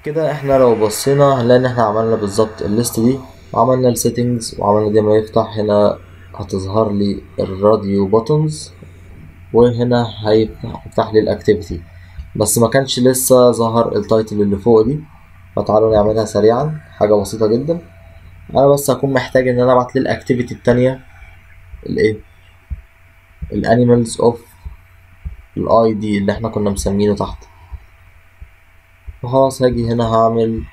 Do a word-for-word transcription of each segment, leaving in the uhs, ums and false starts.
كده احنا لو بصينا هنلاقي ان احنا عملنا بالظبط الليست دي وعملنا السيتنجز وعملنا دي. ما يفتح هنا هتظهر لي الراديو بوتنز، وهنا هيفتح يفتح لي الاكتيفيتي، بس ما كانش لسه ظهر التايتل اللي فوق دي. فتعالوا نعملها سريعا، حاجة بسيطة جدا. انا بس هكون محتاج ان انا ابعت لي الاكتيفيتي التانية الايه الانيمالز اوف الاي دي اللي احنا كنا مسمينه تحت. وخلاص هاجي هنا هعمل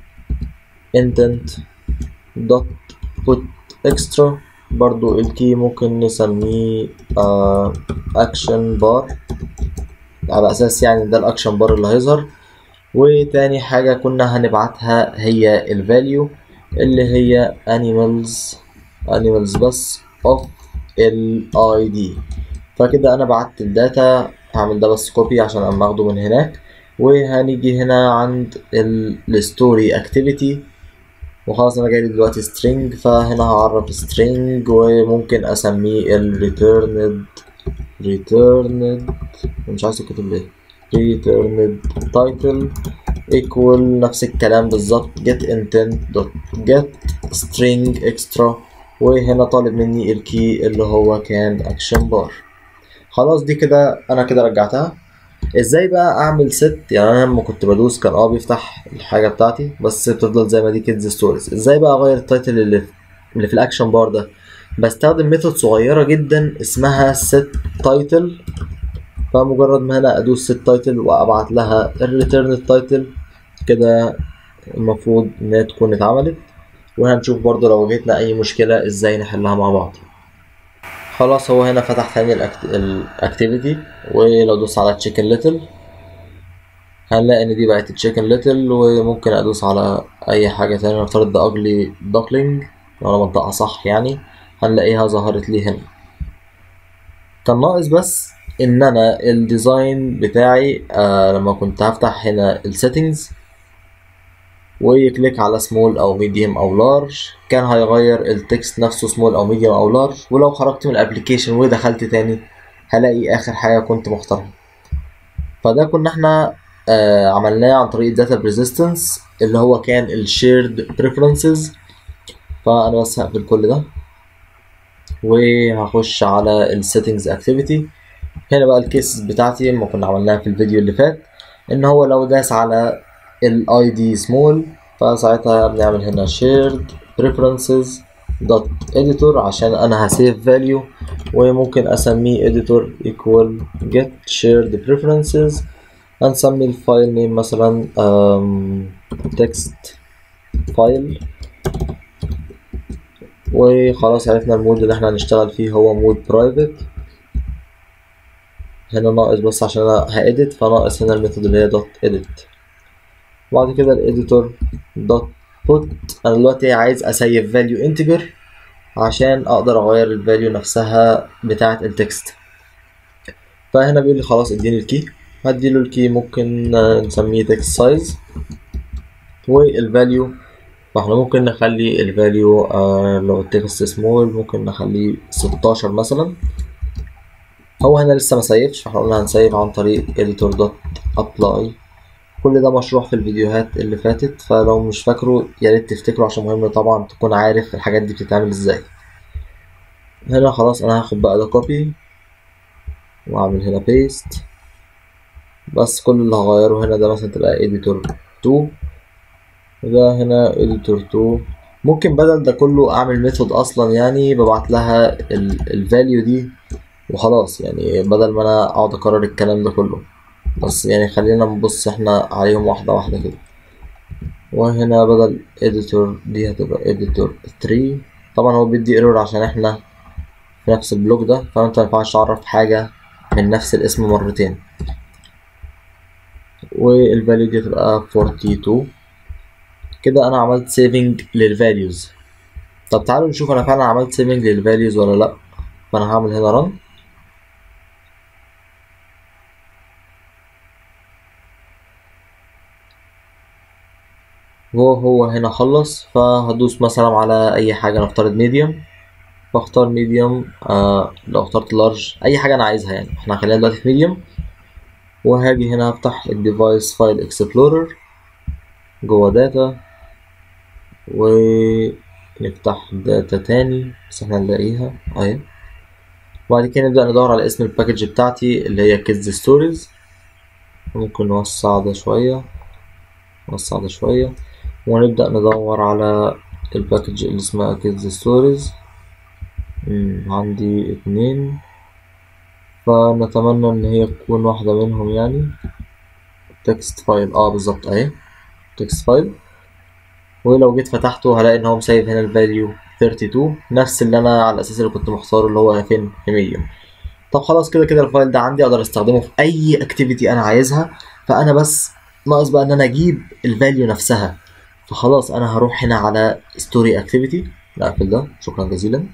intent dot put extra. برضو الكي ممكن نسميه آه action bar على اساس يعني ده الاكشن بار اللي هيظهر. وتاني حاجة كنا هنبعتها هي الفاليو اللي هي animals animals بس of ال آي دي. فكده انا بعت الداتا، هعمل ده بس كوبي عشان اما اخده من هناك. وهنيجي هنا عند الستوري اكتيفيتي، وخلاص انا جايلي دلوقتي string، فهنا هعرف string وممكن اسميه ال returned returned مش عايز اكتب ليه returned title equal نفس الكلام بالظبط get intent dot get string extra. وهنا طالب مني الكي اللي هو كان action bar. خلاص دي كده انا كده رجعتها. ازاي بقى اعمل ست؟ يعني انا لما كنت بدوس كان اه بيفتح الحاجه بتاعتي بس بتفضل زي ما دي كيدز ستوريز. ازاي بقى اغير التايتل اللي في اللي في الاكشن بار ده؟ بستخدم ميثود صغيره جدا اسمها set title. فمجرد ما انا ادوس set title وابعت لها الريتيرن التايتل كده المفروض انها تكون اتعملت. وهنشوف برضو لو واجهتنا اي مشكله ازاي نحلها مع بعض. خلاص هو هنا فتح ثاني الاكتيفيتي، ولو دوس على تشيكن ليتل هنلاقي ان دي بقت تشيكن ليتل. وممكن ادوس على اي حاجه تانية، نفترض ده اجلي دوكلينج لو انا منطقه صح يعني، هنلاقيها ظهرت لي هنا. كان ناقص بس ان انا الديزاين بتاعي آه لما كنت هفتح هنا السيتنجز ويكليك على سمول او ميديوم او لارج كان هيغير التكست نفسه سمول او ميديوم او لارج. ولو خرجت من الابليكيشن ودخلت تاني هلاقي اخر حاجه كنت مختارها. فده كنا احنا آه عملناه عن طريق الداتا بريزيستنس اللي هو كان الشيرد بريفرنسز. فانا بس هقفل كل ده وهخش على السيتنجز اكتيفيتي. هنا بقى الكيسز بتاعتي ما كنا عملناها في الفيديو اللي فات، ان هو لو داس على الاي دي سمول فساعتها بنعمل هنا shared preferences dot editor عشان انا هسيف value. وممكن اسميه editor equal get shared preferences. هنسمي الفايل نيم مثلا text file. وخلاص عرفنا المود اللي احنا هنشتغل فيه هو مود private. هنا ناقص بس عشان انا هedit فناقص هنا الميثود اللي هي dot edit. بعد كده الاديتور دوت بوت. انا دلوقتي عايز اسيف فاليو انتجر عشان اقدر اغير الفاليو نفسها بتاعه التكست. فهنا بيقول لي خلاص اديني الكي، هديله الكي ممكن نسميه تكست سايز. والفاليو فاحنا ممكن نخلي الفاليو آه لو التكست سمول ممكن نخليه ستاشر مثلا. هو هنا لسه ما سيفش فاحنا قلنا هنسيف عن طريق editor دوت apply. كل ده مشروح في الفيديوهات اللي فاتت، فلو مش فاكره ياريت تفتكره عشان مهم طبعا تكون عارف الحاجات دي بتتعمل ازاي. هنا خلاص انا هاخد بقى ده كوبي واعمل هنا بيست. بس كل اللي هغيره هنا ده مثلا تبقى editor تو وده هنا editor تو. ممكن بدل ده كله اعمل ميثود اصلا يعني ببعت لها الفاليو دي وخلاص، يعني بدل ما انا اقعد اكرر الكلام ده كله. بس يعني خلينا نبص احنا عليهم واحدة واحدة كده. وهنا بدل editor دي هتبقى editor ثري. طبعا هو بيدي error عشان احنا في نفس البلوك ده، فانت مينفعش تعرف حاجة من نفس الاسم مرتين. والفاليو دي هتبقى فورتي تو. كده انا عملت saving للفاليوز. طب تعالوا نشوف انا فعلا عملت saving للفاليوز ولا لا. فانا هعمل هنا run. هو هو هنا خلص. فهدوس مثلا على اي حاجة، نفترض ميديوم فاختار ميديوم. آه لو اخترت لارج اي حاجة انا عايزها يعني، احنا خلينا دلوقتي في ميديوم. وهاجي هنا افتح الديفايس فايل اكسبلورر جوه داتا، ونفتح داتا تاني بس احنا نلاقيها اهي. وبعد كده نبدأ ندور على اسم الباكج بتاعتي اللي هي كيدز ستوريز. ممكن نوسع ده شوية، نوسع ده شوية، ونبدأ ندور على الباكج اللي اسمها كيدز ستوريز. عندي اتنين، فنتمنى ان هي تكون واحدة منهم يعني. تكست فايل، اه بالظبط اهي تكست فايل. ولو جيت فتحته هلاقي ان هو مسيب هنا الفاليو اتنين وتلاتين، نفس اللي انا على الاساس اللي كنت مختاره اللي هو فين في مية. طب خلاص كده كده الفايل ده عندي، اقدر استخدمه في اي اكتيفيتي انا عايزها. فانا بس ناقص بقى ان انا اجيب الفاليو نفسها. فخلاص انا هروح هنا على ستوري اكتيفيتي، نقفل ده شكرا جزيلا.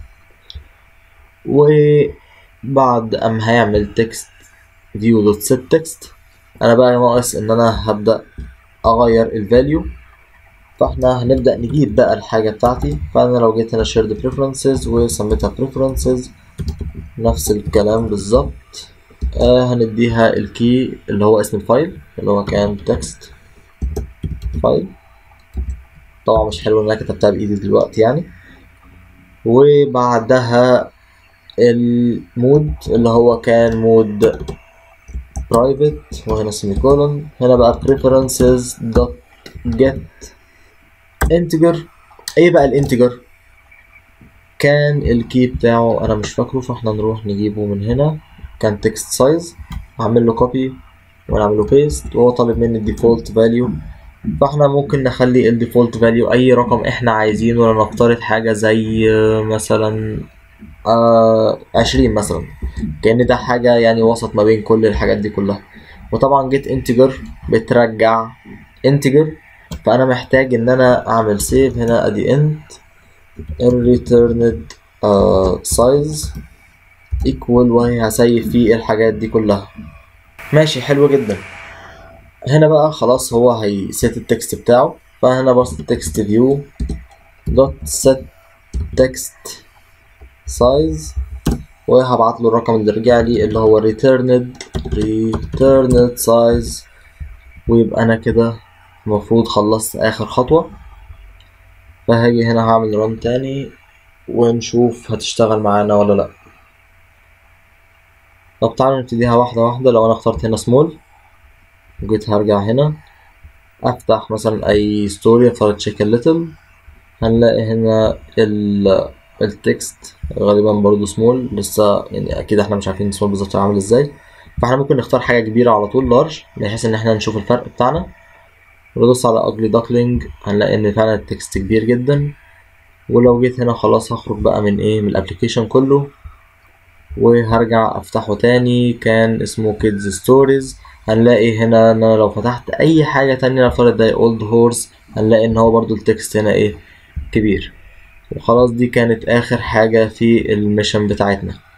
وبعد ام هيعمل تكست فيو دوت سيت تكست، انا بقى ناقص ان انا هبدا اغير الفاليو. فاحنا هنبدا نجيب بقى الحاجه بتاعتي. فانا لو جيت هنا shared preferences وسميتها preferences، نفس الكلام بالظبط. آه هنديها الكي اللي هو اسم الفايل اللي هو كان تكست فايل. طبعا مش حلو ان انا كتبتها بايدي دلوقتي يعني. وبعدها المود اللي هو كان مود private، وهنا سيمي كولون. هنا بقى preferences dot get integer. ايه بقى الانتجر؟ كان الكي بتاعه انا مش فاكره، فاحنا نروح نجيبه من هنا. كان text size، هعمل له copy ونعمل له paste، وهو طالب مني الديفولت فاليو. فاحنا ممكن نخلي الديفولت فاليو اي رقم احنا عايزينه، ولا نفترض حاجة زي مثلا آه عشرين مثلا، كأن ده حاجة يعني وسط ما بين كل الحاجات دي كلها. وطبعا جيت انتجر بترجع انتجر، فانا محتاج ان انا اعمل سيف هنا ادي انت returned size equal، وهي هسيف فيه الحاجات دي كلها. ماشي حلو جدا. هنا بقى خلاص هو هيسيت التكست بتاعه. فهنا بس التكست فيو دوت set text size، وهبعت له الرقم اللي رجع لي اللي هو returned returned size. ويبقى انا كده المفروض خلصت اخر خطوة. فهاجي هنا هعمل ران تاني ونشوف هتشتغل معانا ولا لا. طب تعالوا نبتديها واحدة واحدة. لو انا اخترت هنا سمول وجيت هرجع هنا افتح مثلا اي ستوري، اختار تشيك ليتل، هنلاقي هنا التكست غالبا برضو سمول لسه يعني، اكيد احنا مش عارفين سمول بالظبط عامل ازاي. فاحنا ممكن نختار حاجة كبيرة على طول لارج، بحيث ان احنا نشوف الفرق بتاعنا. ندوس على ugly duckling، هنلاقي ان فعلا التكست كبير جدا. ولو جيت هنا خلاص هخرج بقى من ايه من الابليكيشن كله، وهرجع افتحه تاني. كان اسمه kids stories. هنلاقي هنا ان انا لو فتحت اي حاجة تانية، نفترض ده old horse، هنلاقي ان هو برضو التكست هنا ايه كبير. وخلاص دي كانت اخر حاجة في الميشن بتاعتنا.